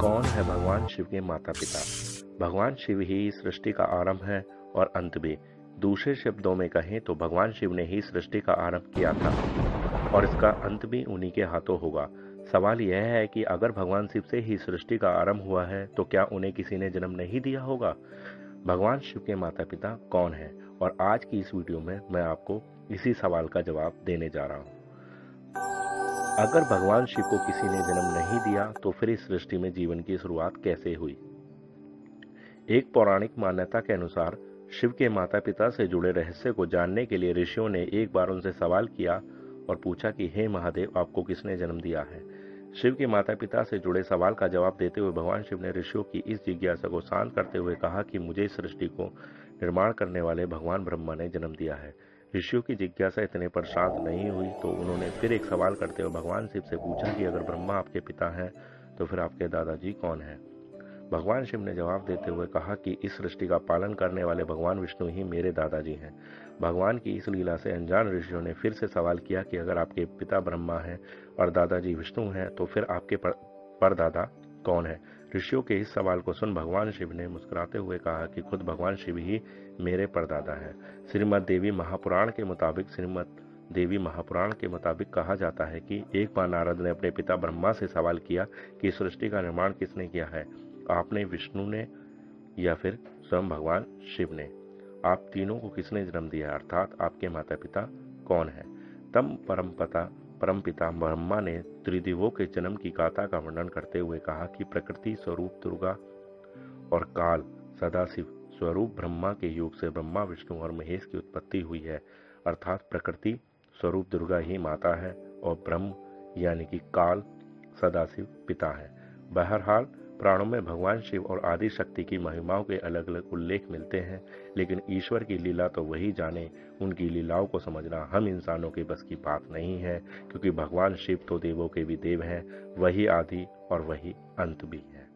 कौन है भगवान शिव के माता पिता? भगवान शिव ही सृष्टि का आरंभ है और अंत भी। दूसरे शब्दों में कहें तो भगवान शिव ने ही सृष्टि का आरंभ किया था और इसका अंत भी उन्हीं के हाथों होगा। सवाल यह है कि अगर भगवान शिव से ही सृष्टि का आरंभ हुआ है तो क्या उन्हें किसी ने जन्म नहीं दिया होगा? भगवान शिव के माता पिता कौन है? और आज की इस वीडियो में मैं आपको इसी सवाल का जवाब देने जा रहा हूँ। अगर भगवान शिव को किसी ने जन्म नहीं दिया तो फिर इस सृष्टि में जीवन की शुरुआत कैसे हुई? एक पौराणिक मान्यता के अनुसार शिव के माता पिता से जुड़े रहस्य को जानने के लिए ऋषियों ने एक बार उनसे सवाल किया और पूछा कि हे महादेव, आपको किसने जन्म दिया है? शिव के माता पिता से जुड़े सवाल का जवाब देते हुए भगवान शिव ने ऋषियों की इस जिज्ञासा को शांत करते हुए कहा कि मुझे इस सृष्टि को निर्माण करने वाले भगवान ब्रह्मा ने जन्म दिया है। ऋषियों की जिज्ञासा इतने पर शांत नहीं हुई तो उन्होंने फिर एक सवाल करते हुए भगवान शिव से पूछा कि अगर ब्रह्मा आपके पिता हैं तो फिर आपके दादाजी कौन हैं? भगवान शिव ने जवाब देते हुए कहा कि इस सृष्टि का पालन करने वाले भगवान विष्णु ही मेरे दादाजी हैं। भगवान की इस लीला से अनजान ऋषियों ने फिर से सवाल किया कि अगर आपके पिता ब्रह्मा हैं और दादाजी विष्णु हैं तो फिर आपके परदादा कौन है? ऋषियों के इस सवाल को सुन भगवान शिव ने मुस्कुराते हुए कहा कि खुद भगवान शिव ही मेरे परदादा है। श्रीमद् देवी महापुराण के मुताबिक कहा जाता है कि एक बार नारद ने अपने पिता ब्रह्मा से सवाल किया कि सृष्टि का निर्माण किसने किया है? आपने, विष्णु ने या फिर स्वयं भगवान शिव ने? आप तीनों को किसने जन्म दिया, अर्थात आपके माता पिता कौन है? तब परमपिता ब्रह्मा ने त्रिदेवों के जन्म की गाथा का वर्णन करते हुए कहा कि प्रकृति स्वरूप दुर्गा और काल सदाशिव स्वरूप ब्रह्मा के योग से ब्रह्मा, विष्णु और महेश की उत्पत्ति हुई है। अर्थात प्रकृति स्वरूप दुर्गा ही माता है और ब्रह्म यानी कि काल सदाशिव पिता है। बहरहाल पुराणों में भगवान शिव और आदि शक्ति की महिमाओं के अलग अलग उल्लेख मिलते हैं, लेकिन ईश्वर की लीला तो वही जाने। उनकी लीलाओं को समझना हम इंसानों के बस की बात नहीं है, क्योंकि भगवान शिव तो देवों के भी देव हैं, वही आदि और वही अंत भी है।